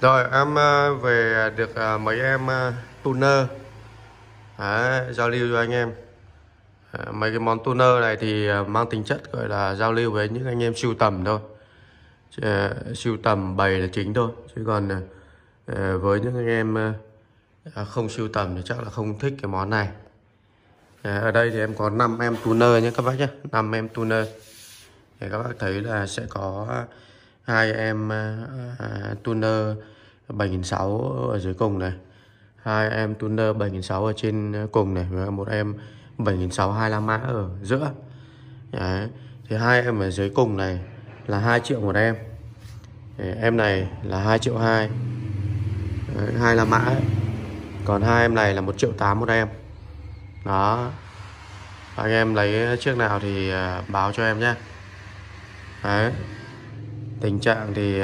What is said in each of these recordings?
Rồi em về được mấy em tuner. Đấy, giao lưu cho anh em. Mấy cái món tuner này thì mang tính chất gọi là giao lưu với những anh em sưu tầm thôi. Sưu tầm bày là chính thôi. Chứ còn với những anh em không sưu tầm thì chắc là không thích cái món này. Ở đây thì em có 5 em tuner nhé các bác nhé. 5 em tuner. Thì các bác thấy là sẽ có 2 em tuner 7600 ở dưới cùng này, 2 em tuner 7600 ở trên cùng này, và một em 7600 25 mã ở giữa. Đấy. Thì 2 em ở dưới cùng này là 2 triệu một em. Em này là 2,2 triệu. Đấy, 25 mã ấy. Còn 2 em này là 1,8 triệu một em. Đó. Anh em lấy chiếc nào thì báo cho em nhé. Đấy. Tình trạng thì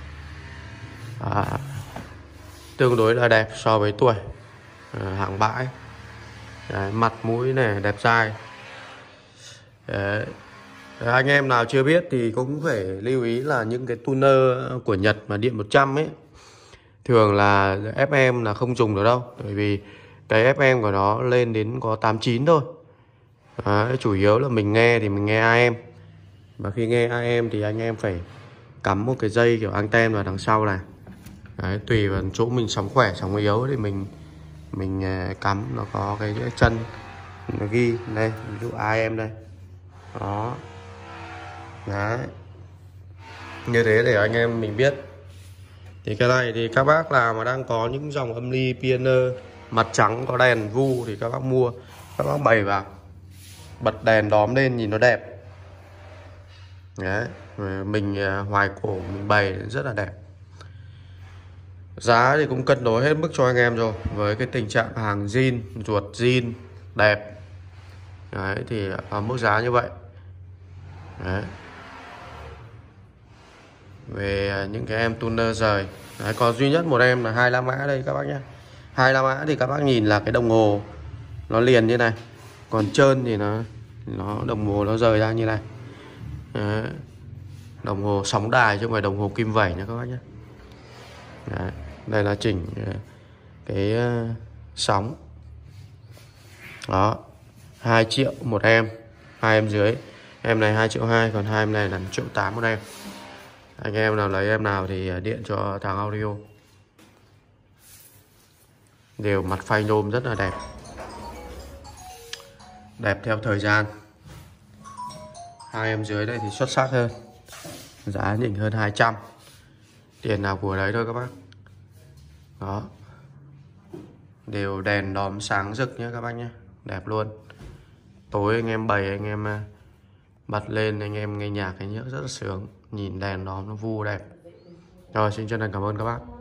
tương đối là đẹp so với tuổi, hàng bãi. Đấy, mặt mũi này đẹp dai. Đấy. Anh em nào chưa biết thì cũng phải lưu ý là những cái tuner của Nhật mà điện 100 ấy thường là FM là không dùng được đâu, bởi vì cái FM của nó lên đến có 89 thôi. Đấy, chủ yếu là mình nghe thì mình nghe AM, và khi nghe AM thì anh em phải cắm một cái dây kiểu anten vào đằng sau này. Đấy, tùy vào chỗ mình sóng khỏe sóng yếu thì mình cắm nó có cái chân nó ghi đây, ví dụ AM đây. Đó. Đấy, như thế để anh em mình biết. Thì cái này thì các bác nào mà đang có những dòng âm ly Pioneer mặt trắng có đèn vu thì các bác mua, các bác bày vào, bật đèn đóm lên nhìn nó đẹp. Đấy, mình hoài cổ mình bày rất là đẹp. Giá thì cũng cân đối hết mức cho anh em rồi. Với cái tình trạng hàng zin, ruột zin đẹp. Đấy, thì ở mức giá như vậy. Đấy. Về những cái em tuner rời. Đấy, có duy nhất một em là 25 mã đây các bác nhé. 25 mã thì các bác nhìn là cái đồng hồ nó liền như này. Còn trơn thì nó đồng hồ nó rời ra như này. Đấy. Đồng hồ sóng đài chứ không phải đồng hồ kim vẩy nha các bác nhé. Đấy. Đây là chỉnh cái sóng. Đó, 2 triệu một em. 2 em dưới. Em này 2,2 triệu, còn 2 em này là 1,8 triệu một em. Anh em nào lấy em nào thì điện cho thằng Audio. Đều mặt phanh nhôm rất là đẹp. Đẹp theo thời gian. 2 em dưới đây thì xuất sắc hơn. Giá nhỉnh hơn 200. Tiền nào của đấy thôi các bác. Đó. Đều đèn đóm sáng rực nhé các bác nhé. Đẹp luôn. Tối anh em bày, anh em bật lên, anh em nghe nhạc cái nhớ rất là sướng. Nhìn đèn đóm nó vu đẹp. Rồi, xin chân thành cảm ơn các bác.